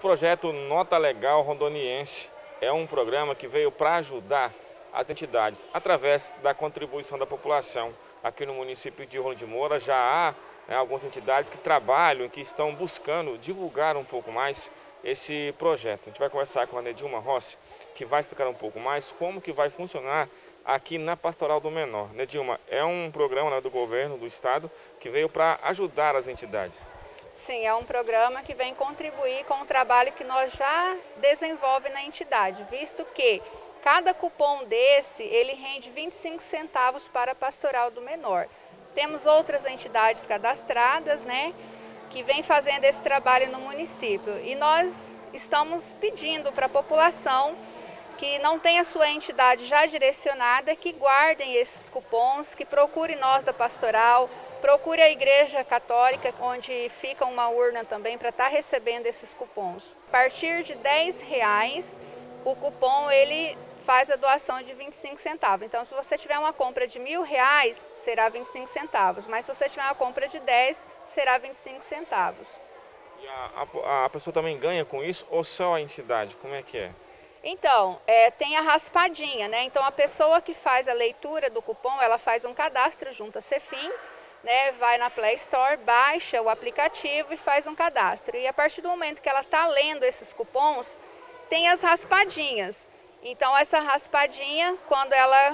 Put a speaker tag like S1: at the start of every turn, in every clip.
S1: projeto Nota Legal Rondoniense é um programa que veio para ajudar as entidades através da contribuição da população. Aqui no município de Rolim de Moura já há algumas entidades que trabalham e que estão buscando divulgar um pouco mais esse projeto. A gente vai conversar com a Nedilma Rossi, que vai explicar um pouco mais como que vai funcionar aqui na Pastoral do Menor. Nedilma, é um programa do governo do estado que veio para ajudar as entidades.
S2: Sim, é um programa que vem contribuir com o trabalho que nós já desenvolvemos na entidade, visto que cada cupom desse, ele rende 25 centavos para a Pastoral do Menor. Temos outras entidades cadastradas, que vem fazendo esse trabalho no município. E nós estamos pedindo para a população que não tem a sua entidade já direcionada, que guardem esses cupons, que procure nós da Pastoral, procure a Igreja Católica, onde fica uma urna também para estar recebendo esses cupons. A partir de R$10, o cupom ele faz a doação de 25 centavos. Então, se você tiver uma compra de R$1.000, será 25 centavos. Mas se você tiver uma compra de 10, será 25 centavos.
S1: E a pessoa também ganha com isso ou só a entidade? Como é que é?
S2: Então, tem a raspadinha, Então, a pessoa que faz a leitura do cupom, ela faz um cadastro junto à Cefim, vai na Play Store, baixa o aplicativo e faz um cadastro. E a partir do momento que ela está lendo esses cupons, tem as raspadinhas. Então, essa raspadinha, quando ela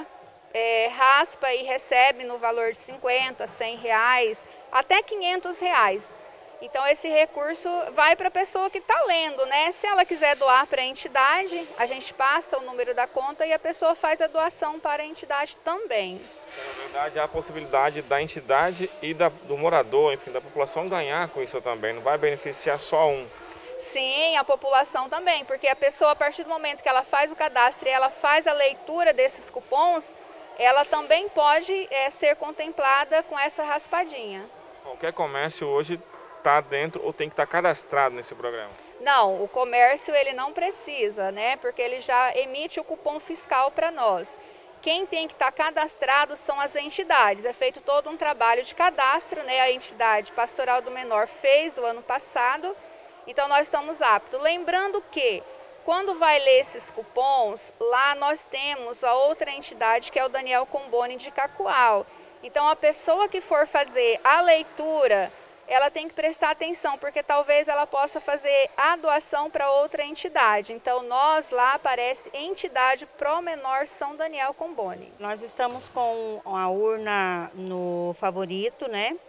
S2: raspa e recebe no valor de 50, R$100, até R$500. Então, esse recurso vai para a pessoa que está lendo, Se ela quiser doar para a entidade, a gente passa o número da conta e a pessoa faz a doação para a entidade também.
S1: Então, na verdade, há a possibilidade da entidade e do morador, enfim, da população ganhar com isso também, não vai beneficiar só um.
S2: Sim, a população também, porque a pessoa, a partir do momento que ela faz o cadastro e ela faz a leitura desses cupons, ela também pode ser contemplada com essa raspadinha.
S1: Qualquer comércio hoje está dentro ou tem que estar cadastrado nesse programa?
S2: Não, o comércio ele não precisa, porque ele já emite o cupom fiscal para nós. Quem tem que estar cadastrado são as entidades. É feito todo um trabalho de cadastro, A entidade Pastoral do Menor fez o ano passado. Então, nós estamos aptos. Lembrando que, quando vai ler esses cupons, lá nós temos a outra entidade, que é o Daniel Comboni de Cacoal. Então, a pessoa que for fazer a leitura, ela tem que prestar atenção, porque talvez ela possa fazer a doação para outra entidade. Então, nós lá aparece entidade Pro Menor São Daniel Comboni.
S3: Nós estamos com a urna no favorito,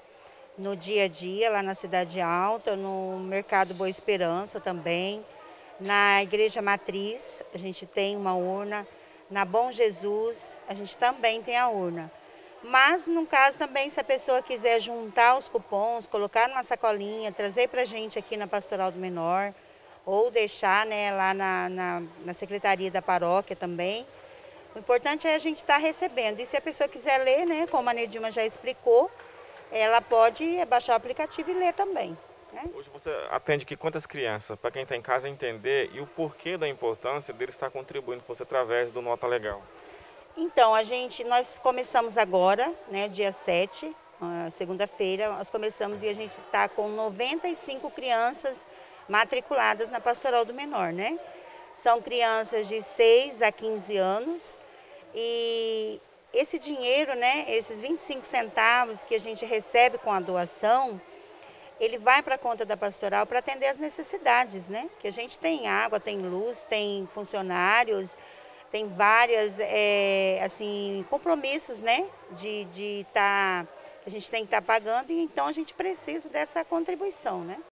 S3: no dia a dia, lá na Cidade Alta, no Mercado Boa Esperança também, na Igreja Matriz, a gente tem uma urna, na Bom Jesus, a gente também tem a urna. Mas, no caso também, se a pessoa quiser juntar os cupons, colocar numa sacolinha, trazer para a gente aqui na Pastoral do Menor, ou deixar lá na Secretaria da Paróquia também, o importante é a gente estar recebendo. E se a pessoa quiser ler, como a Nedilma já explicou, ela pode baixar o aplicativo e ler também.
S1: Hoje você atende aqui quantas crianças? Para quem está em casa entender e o porquê da importância dele estar contribuindo com você através do Nota Legal.
S3: Então, nós começamos agora, dia 7, segunda-feira, nós começamos e a gente está com 95 crianças matriculadas na Pastoral do Menor, São crianças de 6 a 15 anos e esse dinheiro, esses 25 centavos que a gente recebe com a doação, ele vai para a conta da pastoral para atender as necessidades, Que a gente tem água, tem luz, tem funcionários, tem várias, compromissos, que a gente tem que estar pagando, e então a gente precisa dessa contribuição,